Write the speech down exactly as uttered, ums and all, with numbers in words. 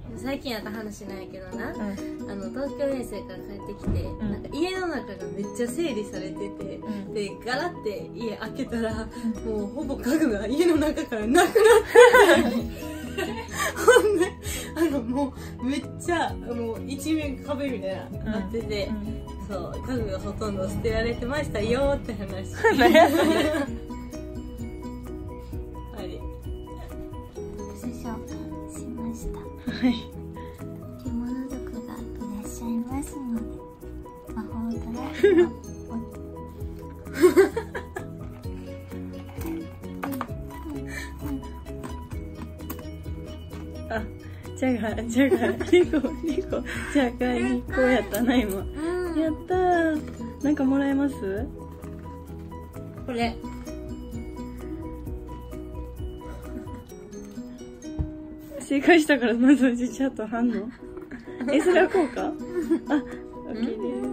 最近やった話なんやけどな、 うん、 あの東京遠征から帰ってきて、うん、なんか家の中がめっちゃ整理されてて、うん、でガラって家開けたら、うん、もうほぼ家具が家の中からなくなってほんであのもうめっちゃもう一面壁みたいななってて、うんうん、そう家具がほとんど捨てられてましたよって話何やそれしました。 はい。 着物族がいらっしゃいますので、魔法ドラえあ、じゃがじゃがリコリコじゃがにこうやったな今。やったー。なんかもらえます？ これ。 正解したからまずうちちゃんと反応え、それはこうかあ、OK です